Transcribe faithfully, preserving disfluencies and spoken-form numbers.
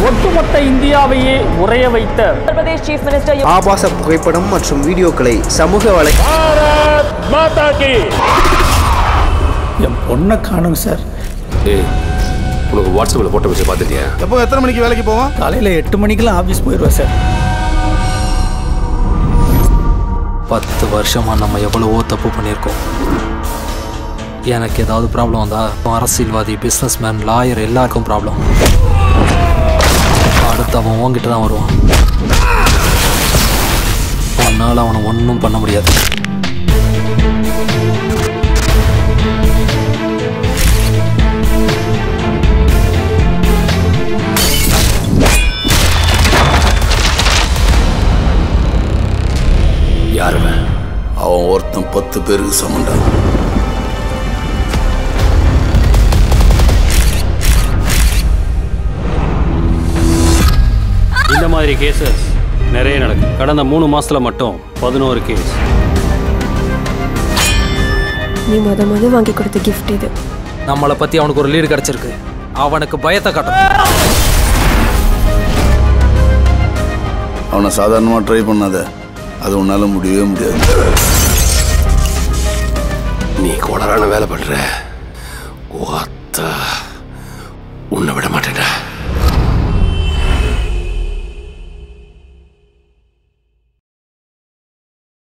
ஒட்டுமொத்த இந்தியாவையே உறைய வைத்த பிரதேஷ் சீஃப் மினிஸ்டர் ஆபாச புகைப்படம் மற்றும் வீடியோக்களை சமூக வலை பாரத் மாதா கி என் பொண்ணை காணும் சார். ஏய் உனக்கு வாட்ஸ்அப்ல போட்டோ வச்சு பார்த்துட்டியா? எப்போ எத்தனை மணிக்கு வேலைக்கு போவோம்? காலையில் எட்டு மணிக்கெல்லாம் ஆஃபீஸ் போயிடுவேன் சார். பத்து வருஷமாக நம்ம எவ்வளவோ தப்பு பண்ணியிருக்கோம். எனக்கு ஏதாவது ப்ராப்ளம் வந்தால் அரசியல்வாதி, பிஸ்னஸ் மேன், லாயர் எல்லாருக்கும் ப்ராப்ளம். அடுத்து அவன் உன்கிட்ட தான் வருவான். உன்னால் அவனை ஒன்றும் பண்ண முடியாது. யாருவன்? அவன் ஒருத்தன் பத்து பேருக்கு சமண்டா. இந்த மாதிரி கேசஸ் நிறைய நடக்கும். கடந்த மூணு மாசத்துல மட்டும் பதினோரு கேஸ். நீ முத முத வாங்கி கொடுத்த கிஃப்ட் இது. நம்மளை பற்றி அவனுக்கு ஒரு லீடு கிடச்சிருக்கு. அவனுக்கு பயத்தை காட்டணும். அவனை சாதாரணமாக ட்ரை பண்ணாத, அது உன்னால முடியவே முடியாது. நீ கோளரான வேலை பண்ற, உன்னை விட மாட்டேன்.